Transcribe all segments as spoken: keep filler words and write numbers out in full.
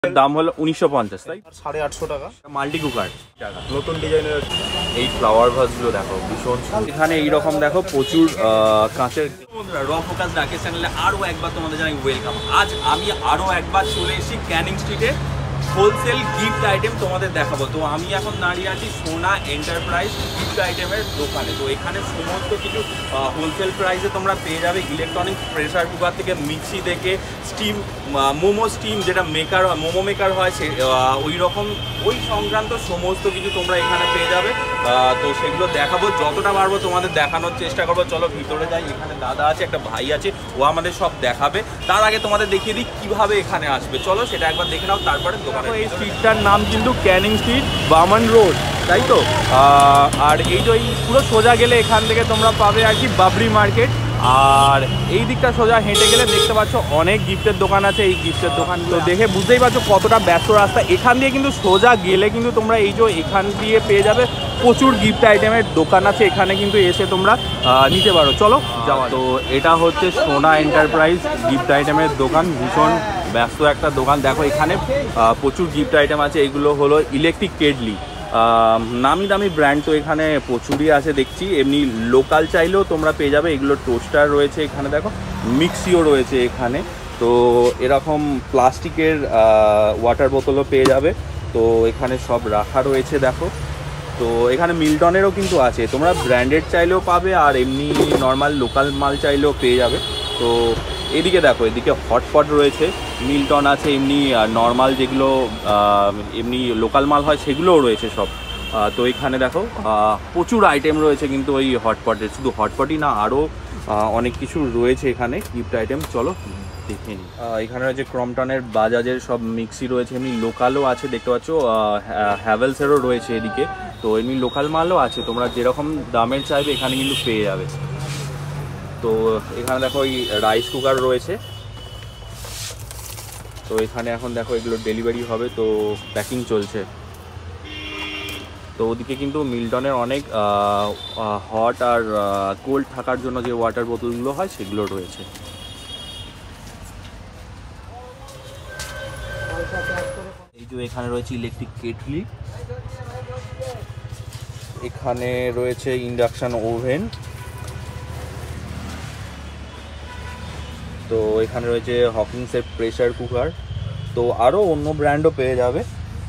দাম হলো উনিশশো পঞ্চাশ, তাই সাড়ে আটশো টাকা। মাল্টি কুকার নতুন ডিজাইনের এই ফ্লাওয়ার ভাসগুলো দেখো ভীষণ। এখানে এইরকম দেখো প্রচুর কাঁচের। র ফোকাস ডাকে চ্যানেলে আরও একবার তোমাদের জানাই ওয়েলকাম। আজ আমি আরও একবার চলে এসেছি ক্যানিং স্ট্রিটে হোলসেল গিফট আইটেম তোমাদের দেখাবো। তো আমি এখন দাঁড়িয়ে আছি সোনা এন্টারপ্রাইজ গিফট আইটেমের দোকানে। তো এখানে সমস্ত কিছু হোলসেল প্রাইসে তোমরা পেয়ে যাবে। ইলেকট্রনিক প্রেসার কুকার থেকে মিক্সি থেকে স্টিম মোমো স্টিম যেটা মেকার মোমো মেকার হয় সে ওই রকম ওই সংক্রান্ত সমস্ত কিছু তোমরা এখানে পেয়ে যাবে। তো সেগুলো দেখাবো, যতটা পারবো তোমাদের দেখানোর চেষ্টা করবো। চলো ভিতরে যাই। এখানে দাদা আছে, একটা ভাই আছে, ও আমাদের সব দেখাবে। তার আগে তোমাদের দেখিয়ে দিই কীভাবে এখানে আসবে। চলো সেটা একবার দেখে নাও, তারপরে দোকানে। এই স্ট্রিটটার নাম কিন্তু ক্যানিং স্ট্রিট বামন রোড, তাই তো। আর এই যে পুরো সোজা গেলে এখান থেকে তোমরা পাবে আর কি বাবরি মার্কেট। আর এই দিকটা সোজা হেঁটে গেলে দেখতে পাচ্ছ অনেক গিফটের দোকান আছে। এই গিফটের দোকানগুলো দেখে বুঝতেই পারছো কতটা ব্যস্ত রাস্তা। এখান দিয়ে কিন্তু সোজা গেলে কিন্তু তোমরা এই যে এখান দিয়ে পেয়ে যাবে প্রচুর গিফট আইটেমের দোকান আছে। এখানে কিন্তু এসে তোমরা নিতে পারো। চলো যাওয়া। তো এটা হচ্ছে সোনা এন্টারপ্রাইজ গিফট আইটেমের দোকান, ভীষণ ব্যস্ত একটা দোকান। দেখো এখানে প্রচুর গিফট আইটেম আছে। এগুলো হলো ইলেকট্রিক কেটলি, নামি দামি ব্র্যান্ড তো এখানে প্রচুরই আছে দেখছি। এমনি লোকাল চাইলেও তোমরা পেয়ে যাবে। এগুলো টোস্টার রয়েছে এখানে, দেখো মিক্সিও রয়েছে এখানে। তো এরকম প্লাস্টিকের ওয়াটার বোতলও পেয়ে যাবে। তো এখানে সব রাখা রয়েছে দেখো। তো এখানে মিল্টনেরও কিন্তু আছে, তোমরা ব্র্যান্ডেড চাইলেও পাবে আর এমনি নর্মাল লোকাল মাল চাইলেও পেয়ে যাবে। তো এদিকে দেখো, এদিকে হটপট রয়েছে, মিল্টন আছে, এমনি নর্মাল যেগুলো এমনি লোকাল মাল হয় সেগুলোও রয়েছে সব। তো এখানে দেখো প্রচুর আইটেম রয়েছে কিন্তু ওই হটপটের। শুধু হটপটই না, আরও অনেক কিছু রয়েছে এখানে গিফট আইটেম। চলো দেখে নিই। এখানে রয়েছে ক্রমটনের, বাজাজের সব মিক্সি রয়েছে, এমনি লোকালও আছে দেখতে পাচ্ছ, হ্যাভেলসেরও রয়েছে এদিকে। তো এমনি লোকাল মালও আছে, তোমরা যেরকম দামের চাইবে এখানে কিন্তু পেয়ে যাবে। তো এখানে দেখো ওই রাইস কুকার রয়েছে। তো এখানে এখন দেখো এগুলো ডেলিভারি হবে, তো প্যাকিং চলছে। তো ওদিকে কিন্তু মিল্টনের অনেক হট আর কোল্ড থাকার জন্য যে ওয়াটার বোতলগুলো হয় সেগুলো রয়েছে। এই যে এখানে রয়েছে ইলেকট্রিক কেটলি, এখানে রয়েছে ইন্ডাকশান ওভেন, তো এখানে রয়েছে হকিংসের প্রেসার কুকার। তো আরও অন্য ব্র্যান্ডও পেয়ে যাবে।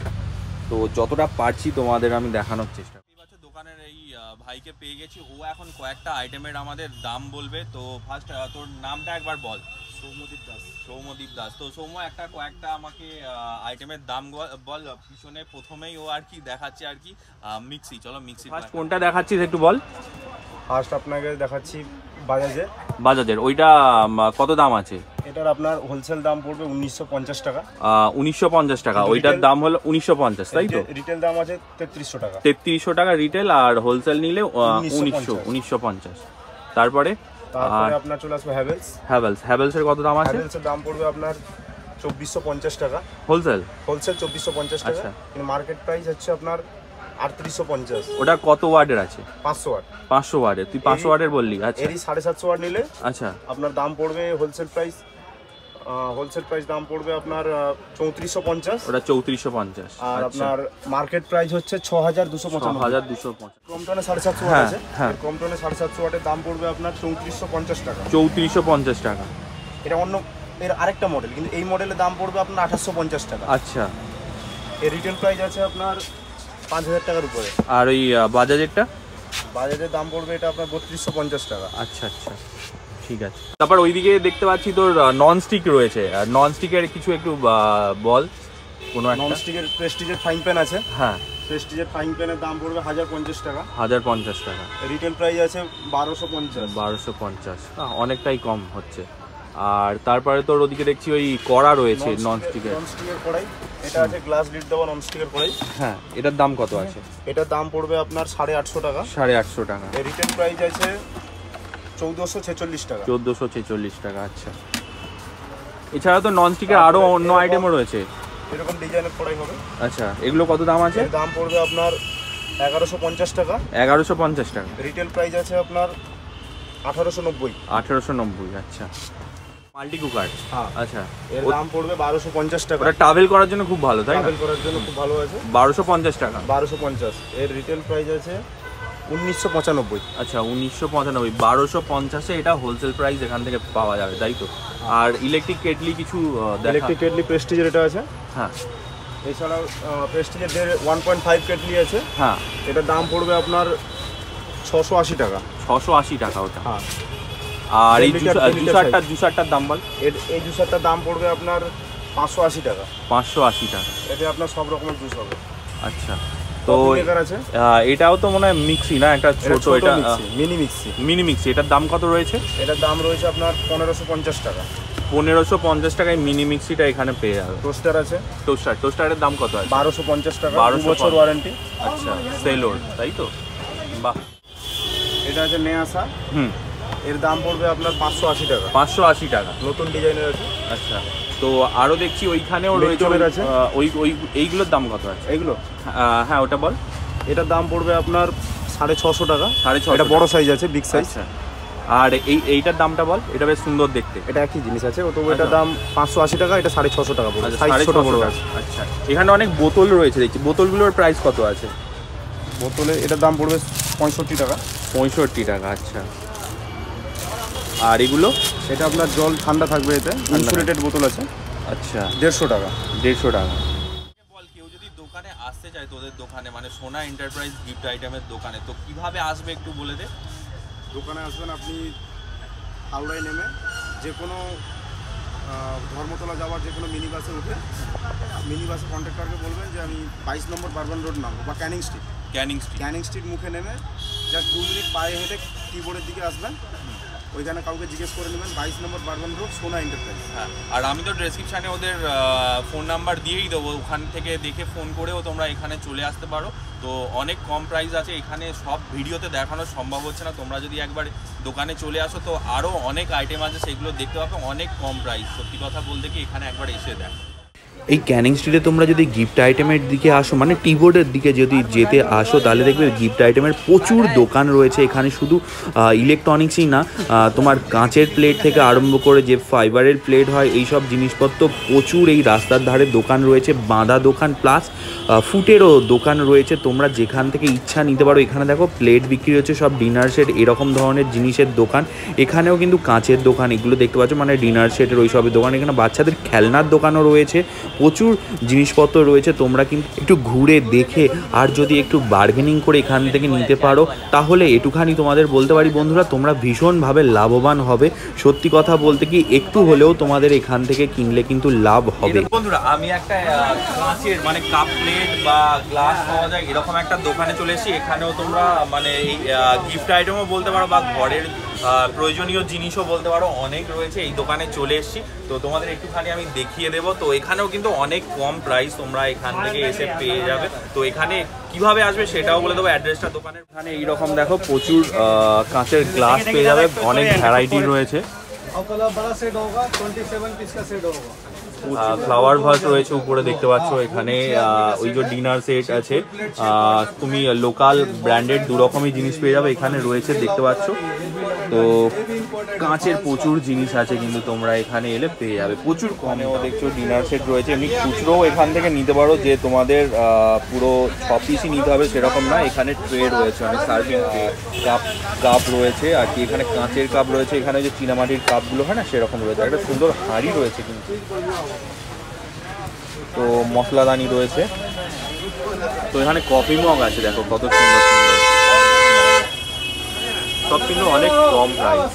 তো যতটা পারছি তোমাদের আমি দেখানোর চেষ্টা করি। দোকানের এই ভাইকে পেয়ে গেছি, ও এখন কয়েকটা আইটেমের আমাদের দাম বলবে। তো ফার্স্ট তোর নামটা একবার বল। সৌম্যদীপ দাস। সৌম্যদীপ দাস। তো সৌম্য একটা কয়েকটা আমাকে আইটেমের দাম বল। পিছনে প্রথমেই ও আর কি দেখাচ্ছে আর কি মিক্সি। চলো মিক্সি ফার্স্ট কোনটা দেখাচ্ছিস একটু বল। ফার্স্ট আপনাকে দেখাচ্ছি বাজাজের। বাজাজের ওইটা কত দাম আছে? এটার আপনার হোলসেল দাম পড়বে উনিশশো পঞ্চাশ টাকা। উনিশশো পঞ্চাশ টাকা, ওইটার দাম হলো উনিশশো পঞ্চাশ, তাই তো? রিটেল দাম আছে তেত্রিশশো টাকা। তেত্রিশশো টাকা রিটেল, আর হোলসেল নিলে উনিশশো উনিশশো পঞ্চাশ। তারপরে তারপরে আপনার চলে আসবে হ্যাভেলস। হ্যাভেলস হ্যাভেলসের কত দাম আছে? হ্যাভেলসের দাম পড়বে আপনার চব্বিশশো পঞ্চাশ টাকা হোলসেল। হোলসেল চব্বিশশো পঞ্চাশ টাকা, কিন্তু মার্কেট প্রাইস হচ্ছে আপনার আটত্রিশশো পঞ্চাশ। ওটা কত ওয়াটের আছে? পাঁচশো ওয়াট। পাঁচশো ওয়াটের, তুই পাঁচশো ওয়াটের বললি। আচ্ছা, এরই সাড়ে সাতশো ওয়াট নিলে আচ্ছা আপনার দাম পড়বে হোলসেল প্রাইস হোলসেল প্রাইস দাম পড়বে আপনার চৌত্রিশশো পঞ্চাশ। ওটা চৌত্রিশশো পঞ্চাশ। আর আপনার মার্কেট প্রাইস হচ্ছে ছ হাজার দুশো পঁচানব্বই। হাজার দুশো পঞ্চাশ। ক্রমটনে সাড়ে সাতশো ওয়াট আছে। হ্যাঁ, ক্রমটনে সাড়ে সাতশো ওয়াটের দাম পড়বে আপনার চৌত্রিশশো পঞ্চাশ টাকা। চৌত্রিশশো পঞ্চাশ টাকা। এটা অন্য এর আরেকটা মডেল, কিন্তু এই মডেলের দাম পড়বে আপনার আঠাশশো পঞ্চাশ টাকা। আচ্ছা, এর রিটেল প্রাইস আছে আপনার পাঁচ হাজার টাকার উপরে। আর ওই বাজাজেরটা? বাজাজের দাম পড়বে এটা আপনার বত্রিশশো পঞ্চাশ টাকা। আচ্ছা আচ্ছা, ঠিক আছে। তারপর ওইদিকে দেখতে পাচ্ছি তোর নন স্টিক রয়েছে, আর নন স্টিকের কিছু একটু বল। কোনো নন স্টিকের প্রেস্টিজের ফ্রাইং প্যান আছে। হ্যাঁ, প্রেস্টিজের ফ্রাইং প্যানের দাম পড়বে হাজার পঞ্চাশ টাকা। হাজার পঞ্চাশ টাকা। রিটেল প্রাইস আছে বারোশো পঞ্চাশ। বারোশো পঞ্চাশ, অনেকটাই কম হচ্ছে। আর তারপরে তোর ওদিকে দেখছি ওই কড়া রয়েছে নন স্টিকের। নন স্টিকের কড়াই, এটা আছে গ্লাস লিড দেওয়া নন স্টিকের কড়াই। হ্যাঁ, এটার দাম কত আছে? এটার দাম পড়বে আপনার সাড়ে আটশো টাকা। সাড়ে আটশো টাকা। রিটেল প্রাইস আছে চৌদ্দশো ছেচল্লিশ টাকা। চোদ্দোশো ছেচল্লিশ টাকা। আচ্ছা, এছাড়া তো নন স্টিকের আরও অন্য আইটেমও রয়েছে, এরকম ডিজাইনের কড়াই হবে। আচ্ছা, এগুলো কত দাম আছে? দাম পড়বে আপনার এগারোশো পঞ্চাশ টাকা। এগারোশো পঞ্চাশ টাকা। রিটেল প্রাইস আছে আপনার আঠারোশো নব্বই। আঠারোশো নব্বই। আচ্ছা, মাল্টি কুকার, হ্যাঁ আচ্ছা, এর দাম পড়বে বারোশো পঞ্চাশ টাকা। ওটা ট্রাভেল করার জন্য খুব ভালো, তাই না? ট্রাভেল করার জন্য খুব ভালো আছে। বারোশো পঞ্চাশ টাকা, বারোশো পঞ্চাশ। এর রিটেল প্রাইস আছে উনিশশো পঁচানব্বই। আচ্ছা, উনিশশো পঁচানব্বই। বারোশো পঞ্চাশে এটা হোলসেল প্রাইস এখান থেকে পাওয়া যাবে, তাই তো? আর ইলেকট্রিক কেটলি কিছু দেখা? ইলেকট্রিক কেটলি প্রেস্টিজের এটা আছে। হ্যাঁ, এছাড়াও প্রেস্টিজের ওয়ান পয়েন্ট ফাইভ কেটলি আছে। হ্যাঁ, এটার দাম পড়বে আপনার ছশো আশি টাকা। ছশো আশি টাকা ওটা। হ্যাঁ। আর এই লিটার, লিটার জুসারটা size। জুসারটার দাম বল? এর এই জুসারটার দাম পড়বে আপনার পাঁচশো আশি টাকা। পাঁচশো আশি টাকা। এতে আপনার সব রকমের জুস হবে। আচ্ছা, তো কফি মেকার আছে। আহ, এটাও তো মনে হয় মিক্সি না, একটা ছোট, এটা মিনি মিক্সি। Mini mixie. এটার দাম কত রয়েছে? এটার দাম রয়েছে আপনার পনেরোশো পঞ্চাশ টাকা। পনেরোশো পঞ্চাশ টাকায় মিনি মিক্সিটা এখানে পেয়ে যাবে। টোস্টার আছে। টোস্টার, টোস্টারের দাম কত আছে? বারোশো পঞ্চাশ টাকা, বারোশো বারো বছর ওয়ারেন্টি। আচ্ছা, সেলোর, তাই তো? বাহ। এটা আছে নেয়াসা। হুম, এর দাম পড়বে আপনার পাঁচশো আশি টাকা। পাঁচশো আশি টাকা। নতুন ডিজাইনের আছে। আচ্ছা, তো আরও দেখছি ওইখানেও রয়েছে। লিপটনের আছে। আহ, ওই ওই এইগুলোর দাম কত আছে? এইগুলো আহ, হ্যাঁ, ওটা বল। এটার দাম পড়বে আপনার সাড়ে ছশো টাকা। সাড়ে ছশো। এটা বড় সাইজ আছে, বিগ সাইজ। আচ্ছা, আর এই এইটার দামটা বল। এটা বেশ সুন্দর দেখতে। এটা একই জিনিস আছে, তবু এটার দাম পাঁচশো আশি টাকা, এটা সাড়ে ছশো টাকা পড়বে। আচ্ছা, সাইজ সাড়ে ছোট ছশো বড় টাকা। আছে। আচ্ছা, এখানে অনেক বোতল রয়েছে দেখছি। বোতলগুলোর প্রাইস কত আছে? বোতলে এটার দাম পড়বে পঁয়ষট্টি টাকা। পঁয়ষট্টি টাকা, আচ্ছা। আর এগুলো? এটা আপনার জল ঠান্ডা থাকবে, এতে ইনসুলেটেড বোতল আছে। আচ্ছা, দেড়শো টাকা। দেড়শো টাকা। বল, কেউ যদি দোকানে আসতে চায় তোদের দোকানে, মানে সোনা এন্টারপ্রাইজ গিফট আইটেমের দোকানে, তো কিভাবে আসবে একটু বলে দে। দোকানে আসবেন আপনি হাওড়ায় নেমে যে কোনো ধর্মতলা যাওয়ার যে কোনো মিনি বাসে উঠে মিনি বাসে কন্ট্রাক্টরকে বলবেন যে আমি বাইশ নম্বর বারবান রোড নামবো, বা Canning street. Canning street. Canning street মুখে নেমে জাস্ট দু মিনিট পায়ে হেঁটে কিবোর্ডের দিকে আসবেন। ওইখানে কাউকে জিজ্ঞেস করে নেবেন বাইশ number Brabourne road Sona enterprise. হ্যাঁ, আর আমি তো ডেসক্রিপশানে ওদের ফোন নাম্বার দিয়েই দেবো, ওখান থেকে দেখে ফোন করেও তোমরা এখানে চলে আসতে পারো। তো অনেক কম প্রাইস আছে এখানে, সব ভিডিওতে দেখানো সম্ভব হচ্ছে না। তোমরা যদি একবার দোকানে চলে আসো তো আরও অনেক আইটেম আছে, সেগুলো দেখতে পাবে অনেক কম প্রাইস। সত্যি কথা বলতে কি, এখানে একবার এসে দেখো। এই ক্যানিং স্ট্রিটে তোমরা যদি গিফট আইটেমের দিকে আসো, মানে টিবোর্ডের দিকে যদি যেতে আসো, তাহলে দেখবে গিফট আইটেমের প্রচুর দোকান রয়েছে এখানে। শুধু ইলেকট্রনিক্সই না, তোমার কাঁচের প্লেট থেকে আরম্ভ করে যে ফাইবারের প্লেট হয়, এই সব জিনিসপত্র প্রচুর এই রাস্তার ধারে দোকান রয়েছে। বাঁধা দোকান প্লাস ফুটেরও দোকান রয়েছে। তোমরা যেখান থেকে ইচ্ছা নিতে পারো। এখানে দেখো প্লেট বিক্রি হচ্ছে, সব ডিনার সেট, এরকম ধরনের জিনিসের দোকান। এখানেও কিন্তু কাঁচের দোকান, এগুলো দেখতে পাচ্ছ, মানে ডিনার সেটের ওই সবের দোকান। এখানে বাচ্চাদের খেলনার দোকানও রয়েছে, প্রচুর জিনিসপত্র রয়েছে। তোমরা কিন্তু একটু ঘুরে দেখে আর যদি একটু বার্গেনিং করে এখান থেকে নিতে পারো, তাহলে একটুখানি তোমাদের বলতে পারি বন্ধুরা, তোমরা ভীষণভাবে লাভবান হবে। সত্যি কথা বলতে কি, একটু হলেও তোমাদের এখান থেকে কিনলে কিন্তু লাভ হবে। বন্ধুরা, আমি একটা কাঁচের মানে কাপ প্লেট বা গ্লাস পাওয়া যায় এরকম একটা দোকানে চলে এসেছি। এখানেও তোমরা মানে এই গিফট আইটেমও বলতে পারো বা ঘরের প্রয়োজনীয় জিনিসও বলতে পারো, অনেক রয়েছে। এই দোকানে চলে এসেছি, তো তোমাদের একটুখানি আমি দেখিয়ে দেবো। তো এখানেও কিন্তু অনেক কম প্রাইস তোমরা এখান থেকে এসে পেয়ে যাবে। তো এখানে কিভাবে আসবে সেটাও বলে দেবো, অ্যাড্রেসটা দোকানের। এখানে এইরকম দেখো প্রচুর কাঁচের গ্লাস পেয়ে যাবে, অনেক ভ্যারাইটি রয়েছে। ফ্লাওয়ার ভাস রয়েছে উপরে দেখতে পাচ্ছ। এখানে ওই যে ডিনার সেট আছে, তুমি লোকাল ব্র্যান্ডেড দু রকমই জিনিস পেয়ে যাবে এখানে রয়েছে, দেখতে পাচ্ছ। তো কাঁচের প্রচুর জিনিস আছে, কিন্তু তোমরা এখানে এলে পেয়ে যাবে প্রচুর কমেও। দেখছো ডিনার সেট রয়েছে, এমনি খুচরোও এখান থেকে নিতে পারো, যে তোমাদের পুরো ছ পিসই নিতে হবে সেরকম না। এখানে ট্রে রয়েছে, মানে সার্ভিং ট্রে, কাপ কাপ রয়েছে আর কি। এখানে কাঁচের কাপ রয়েছে, এখানে যে চীনামাটির কাপগুলো হয় না সেরকম রয়েছে। একটা সুন্দর হাঁড়ি রয়েছে কিন্তু। তো মশলাদানি রয়েছে। তো এখানে কফি মগ আছে, দেখো কত সুন্দর সুন্দর, সব কিন্তু অনেক কম প্রাইস।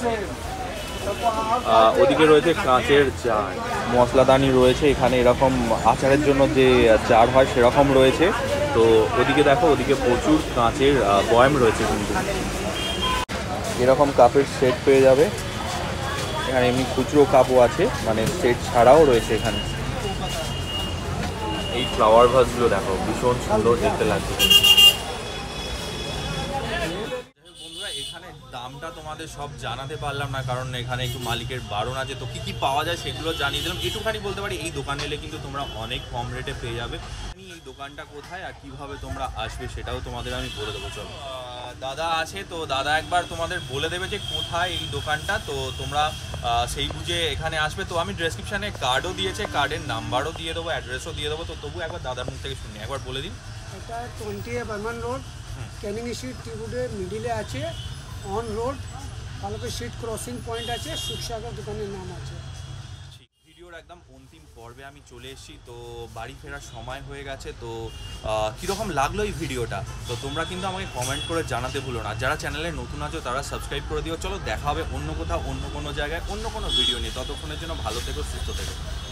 ওদিকে রয়েছে কাঁচের জার, মশলাদানি রয়েছে। এখানে এরকম আচারের জন্য যে জার হয় সেরকম রয়েছে। তো ওদিকে দেখো, ওদিকে প্রচুর কাঁচের বয়াম রয়েছে কিন্তু। এরকম কাপের সেট পেয়ে যাবে এখানে। এমনি খুচরো কাপও আছে, মানে সেট ছাড়াও রয়েছে এখানে। এই ফ্লাওয়ার ভাসগুলো দেখো, ভীষণ সুন্দর দেখতে লাগছে। বন্ধুরা, এখানে দামটা তোমাদের সব জানাতে পারলাম না, কারণ এখানে একটু মালিকের বারণ আছে। তো কি কি পাওয়া যায় সেগুলো জানিয়ে দিলাম। একটুখানি বলতে পারি, এই দোকানে এলে কিন্তু তোমরা অনেক কম রেটে পেয়ে যাবে। এই দোকানটা কোথায় আর কিভাবে তোমরা আসবে সেটাও তোমাদের আমি বলে দেবো। চলো, দাদা আছে, তো দাদা একবার তোমাদের বলে দেবে যে কোথায় এই দোকানটা, তো তোমরা সেই বুঝে এখানে আসবে। তো আমি ডেসক্রিপশানে কার্ডও দিয়েছে, কার্ডের নাম্বারও দিয়ে দেবো, অ্যাড্রেসও দিয়ে দেবো, তো তবু একবার দাদার মুখ থেকে শুনি, একবার বলে দিন। এটা twenty A Brabourne road, Canning street টিউডের মিডিলে আছে, অন রোড, কালকে সিট ক্রসিং পয়েন্ট আছে, সুখসাগর দোকানের নাম আছে। ভিডিওর একদম অন্তিম পর্বে আমি চলে এসেছি, তো বাড়ি ফেরার সময় হয়ে গেছে। তো কীরকম লাগলো এই ভিডিওটা, তো তোমরা কিন্তু আমাকে কমেন্ট করে জানাতে ভুলো না। যারা চ্যানেলে নতুন আছো তারা সাবস্ক্রাইব করে দিও। চলো দেখা হবে অন্য কোথাও, অন্য কোনো জায়গায়, অন্য কোনো ভিডিও নিয়ে। ততক্ষণের জন্য ভালো থেকো, সুস্থ থেকো।